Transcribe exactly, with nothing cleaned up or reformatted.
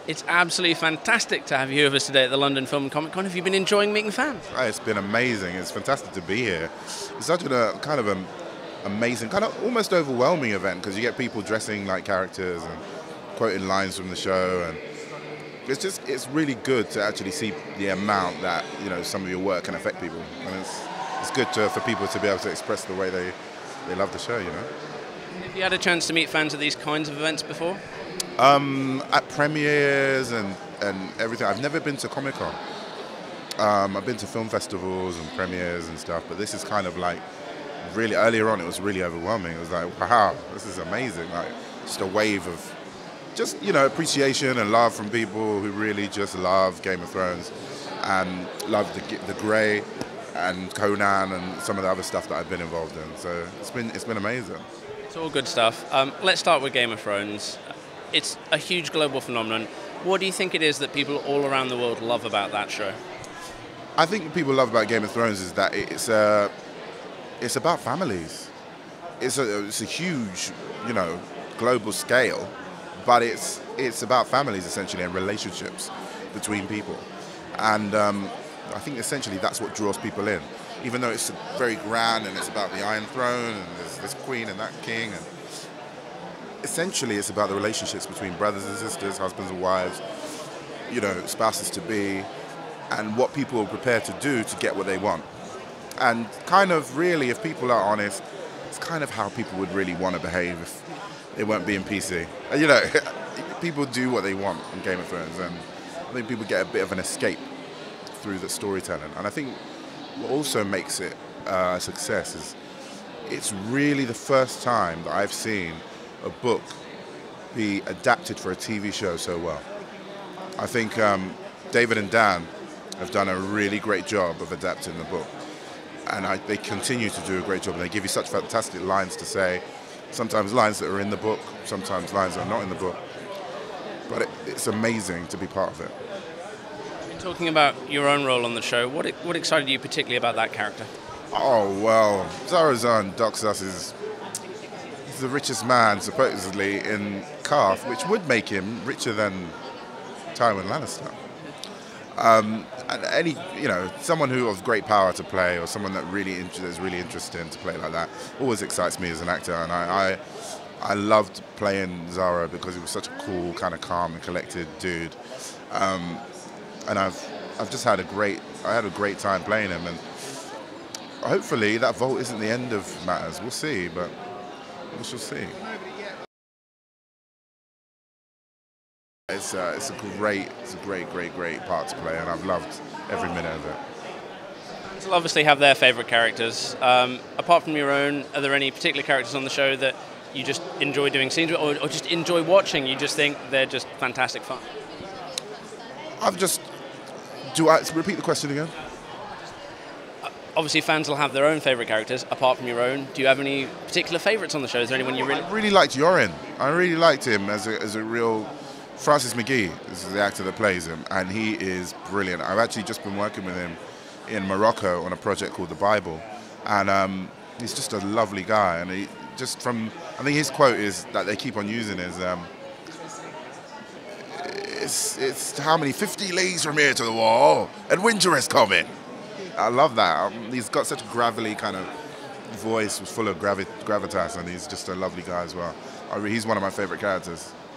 It's absolutely fantastic to have you with us today at the London Film and Comic Con. Have you been enjoying meeting fans? Oh, it's been amazing. It's fantastic to be here. It's such a uh, kind of an amazing, kind of almost overwhelming event because you get people dressing like characters and quoting lines from the show, and it's just it's really good to actually see the amount that you know some of your work can affect people, and it's it's good to, for people to be able to express the way they they love the show. You know. Have you had a chance to meet fans at these kinds of events before? Um, at premieres and, and everything. I've never been to Comic-Con. Um, I've been to film festivals and premieres and stuff, but this is kind of like, really, earlier on it was really overwhelming. It was like, wow, this is amazing. Like, just a wave of, just, you know, appreciation and love from people who really just love Game of Thrones and love the, the Grey and Conan and some of the other stuff that I've been involved in. So it's been, it's been amazing. It's all good stuff. Um, let's start with Game of Thrones. It's a huge global phenomenon. What do you think it is that people all around the world love about that show? I think what people love about Game of Thrones is that it's a, it's about families. It's a, it's a huge, you know, global scale, but it's it's about families essentially and relationships between people. And um, I think essentially that's what draws people in. Even though it's very grand and it's about the Iron Throne and there's this queen and that king, and essentially it's about the relationships between brothers and sisters, husbands and wives, you know, spouses to be, and what people are prepared to do to get what they want. And kind of really, if people are honest, it's kind of how people would really want to behave if they weren't being P C. You know, people do what they want in Game of Thrones, and I think people get a bit of an escape through the storytelling. And I think what also makes it uh, a success is it's really the first time that I've seen a book be adapted for a T V show so well. I think um, David and Dan have done a really great job of adapting the book, and I, they continue to do a great job, and they give you such fantastic lines to say, sometimes lines that are in the book, sometimes lines that are not in the book, but it, it's amazing to be part of it. Talking about your own role on the show, what what excited you particularly about that character? Oh, well, Zarazan Doxas is the richest man, supposedly, in Karth, which would make him richer than Tywin Lannister. Um, and any, you know, someone who of great power to play, or someone that really is really interesting to play like that, always excites me as an actor. And I, I, I loved playing Zara because he was such a cool, kind of calm and collected dude. Um, and I've, I've just had a great, I had a great time playing him. And hopefully that vote isn't the end of matters. We'll see, but we shall see. It's a, it's a great, it's a great, great, great part to play, and I've loved every minute of it. Fans obviously have their favourite characters. Um, apart from your own, are there any particular characters on the show that you just enjoy doing scenes with, or, or just enjoy watching? You just think they're just fantastic fun? I've just, do I repeat the question again? Obviously, fans will have their own favourite characters, apart from your own. Do you have any particular favourites on the show? Is there anyone you really... I really liked Yoren. I really liked him as a, as a real... Francis McGee is the actor that plays him, and he is brilliant. I've actually just been working with him in Morocco on a project called The Bible, and um, he's just a lovely guy. And he just from... I think his quote is, that they keep on using is... Um, it's, it's how many? fifty leagues from here to the wall, and winter is coming. I love that. Um, he's got such a gravelly kind of voice, full of gravi gravitas, and he's just a lovely guy as well. I, he's one of my favourite characters.